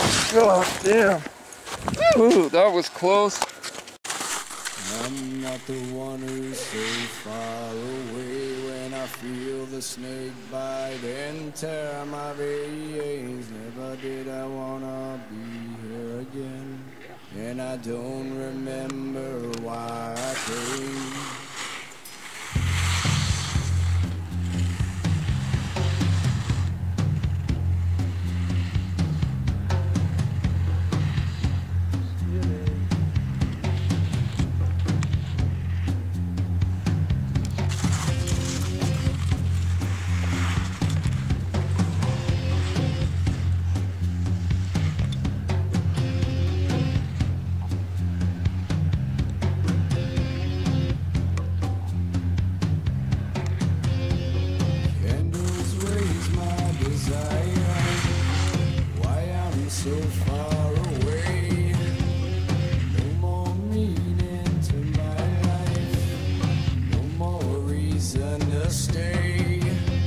God damn. Ooh, that was close. I'm not the one who's so far away when I feel the snake bite and tear my veins. Never did I wanna be here again, and I don't remember why I came. So far away, no more meaning to my life, no more reason to stay,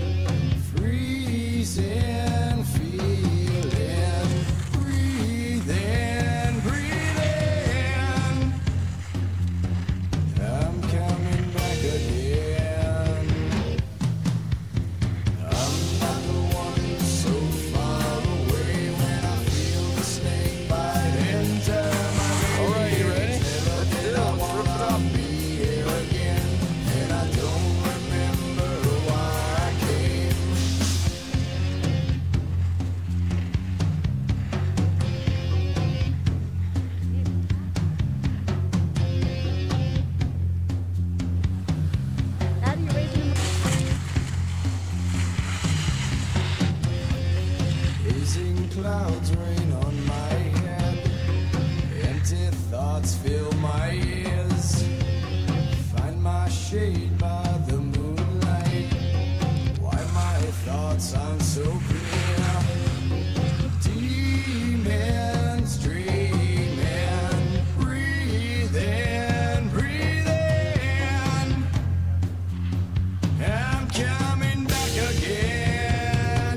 freezing, feeling, breathing, breathing, I'm coming back again, I'm not the one so far away when I snake bite into my Alright, you ready? Let's do it. Let's rip it up. be here again, and I don't remember why I came. How do you raise your Hazing clouds rain on my head, empty thoughts fill my ears, find my shade by the moonlight, why my thoughts aren't so clear, demons dreaming, breathing, breathing, I'm coming back again.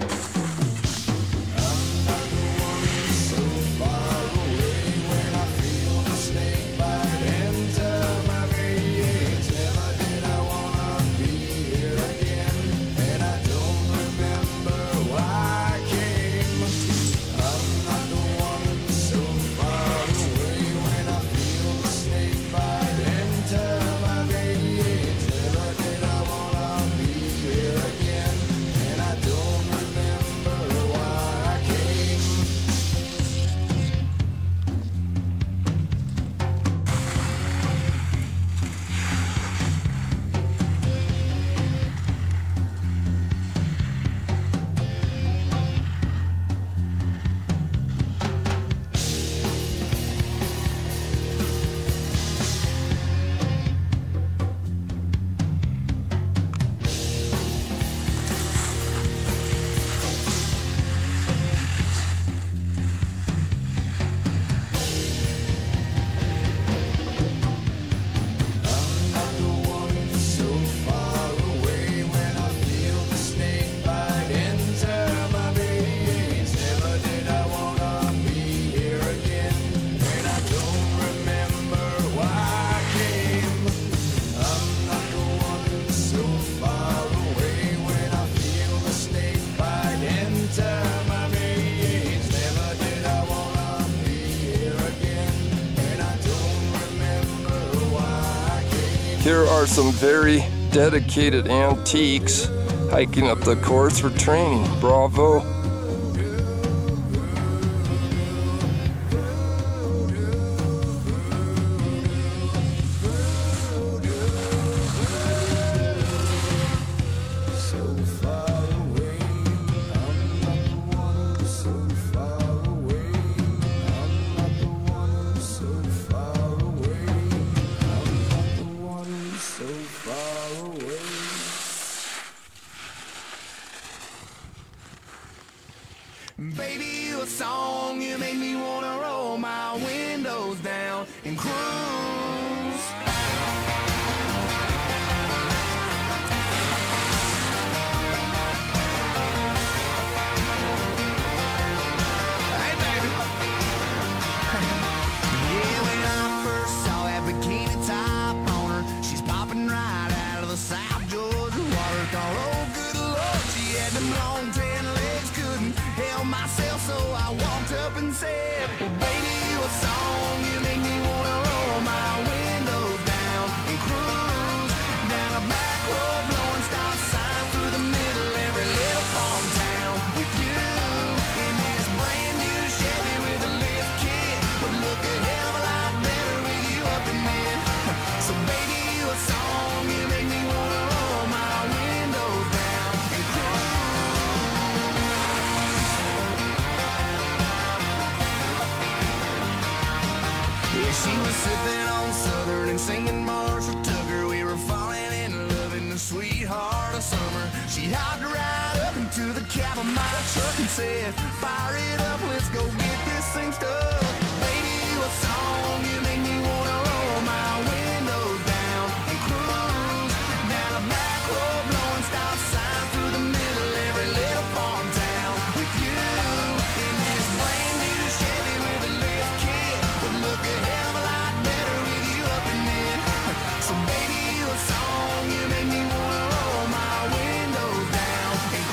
Here are some very dedicated antiques hiking up the course for training. Bravo. Baby, you a song, you make me wanna roll my windows down and cruise. Hey, baby. She hopped right up into the cab of my truck and said, fire it up, let's go get this thing stuck. Baby, what song you make me wanna roll my windows down and cruise down a back road, blowing stop signs through the middle of every little farm town with you in this brand new Chevy with a lift kit. Would look a hell of a lot better with you up in it. So baby, what song you make me wanna roll my windows down and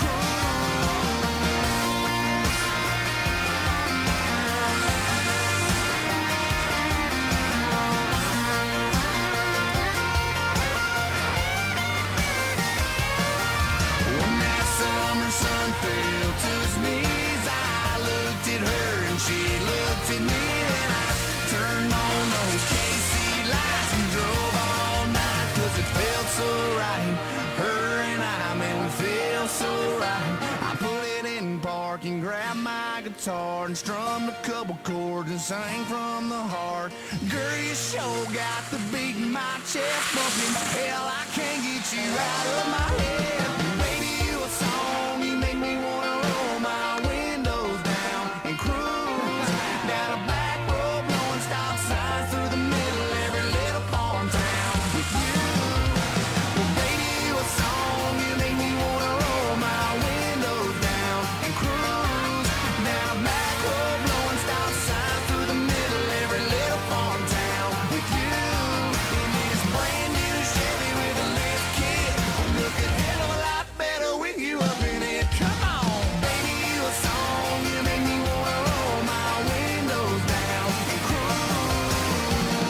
when that summer sun fell to his knees, I looked at her and she looked at me, and I turned on those KC lights and drove all night, 'cause it felt so right. Her and I, man, we feel so right. I put it in park and grabbed my guitar and strummed a couple chords and sang from the heart. Girl, you sure got the beat in my chest bumping. Hell, I can't get you out of my head. Baby, what song you make me wanna roll my windows down and cruise down a back road, blowing stop signs through the middle of every little farm town with you. Well, baby, what song you make me wanna roll my windows down and cruise down a back road, blowing stop signs through the middle of every little farm town with you in this brand new Chevy with a lift kit. Look a hell of a lot better with you up in it. Come on, baby, what song you make me wanna roll my windows down and cruise.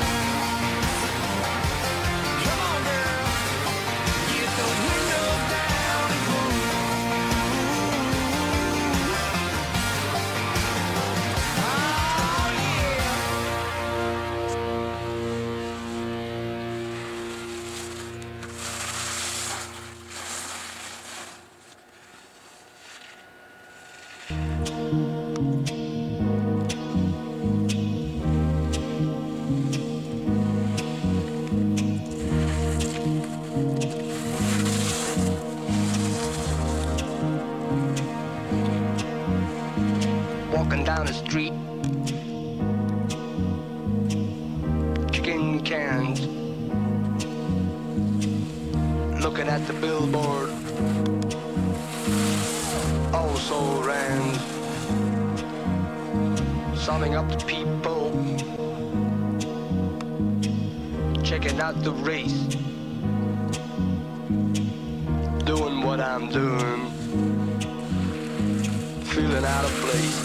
Come on, girl, get those windows down and cruise. Oh yeah. Walking down the street, chicken cans, looking at the billboard, also ran, summing up the people, checking out the race, doing what I'm doing, feeling out of place.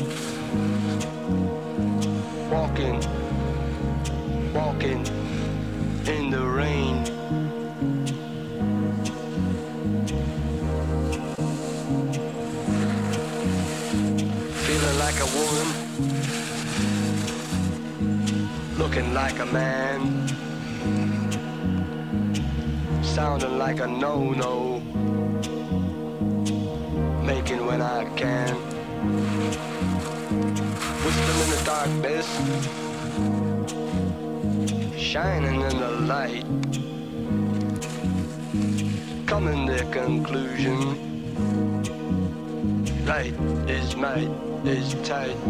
Walking, walking in the rain. Feeling like a woman, looking like a man, sounding like a no-no, making when I can. Whistling in the darkness, shining in the light, coming to conclusion. Light is might is tight.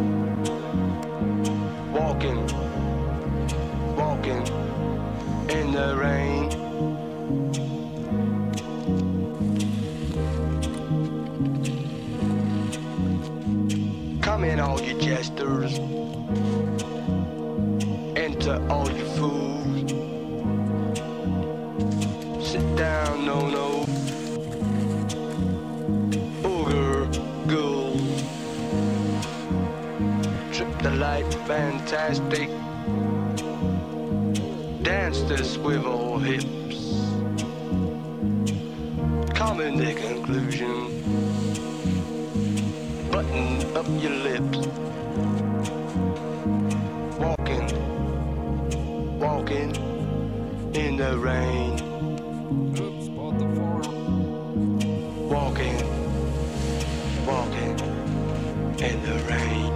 Walking, walking in the rain. Come in, all you jesters, enter all you fools. Sit down, no, ogre, ghoul. Trip the light, fantastic. Dance the swivel hips. Come in the conclusion. Button up your lips. Walking, walking in the rain. Oops, bought the farm. Walking, walking in the rain.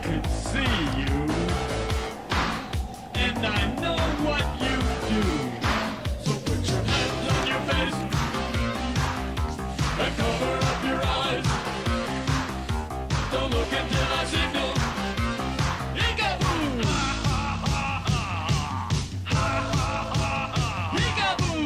could see you, and I know what you do. So put your hands on your face and cover up your eyes. Don't look until I signal. Peekaboo! Peekaboo!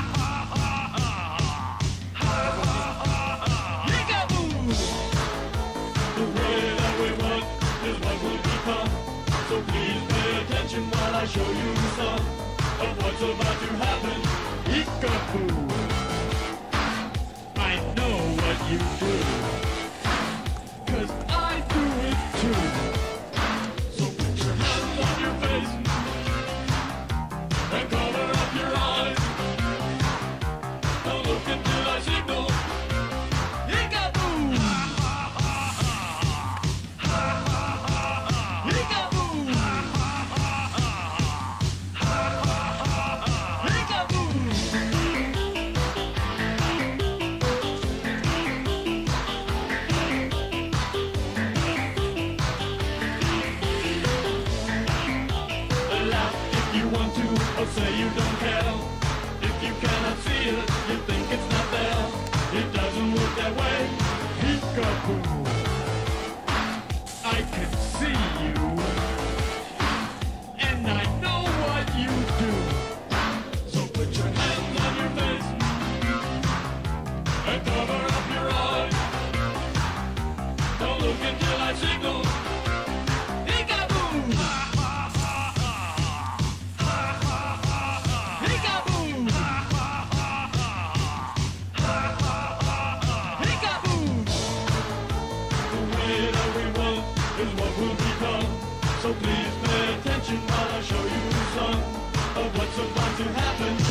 Peekaboo! The way that we want is what will become. So please pay attention while I show you some of what's about to happen. Peekaboo! I know what you do, 'cause I do it too. So put your hands on your face and cover up your eyes. Don't look until I signal. Peekaboo! Peekaboo! Peekaboo! Laugh if you want to, or say you don't care. If you cannot see it, you think it's not there. It doesn't work that way. Peekaboo! I can see you, and I know what you do. So put your hands on your face and cover up your eyes. Don't look until I signal. Peekaboo! Peekaboo! Peekaboo! The way that we want is what will become. So please pay attention while I show you some of what's about to happen.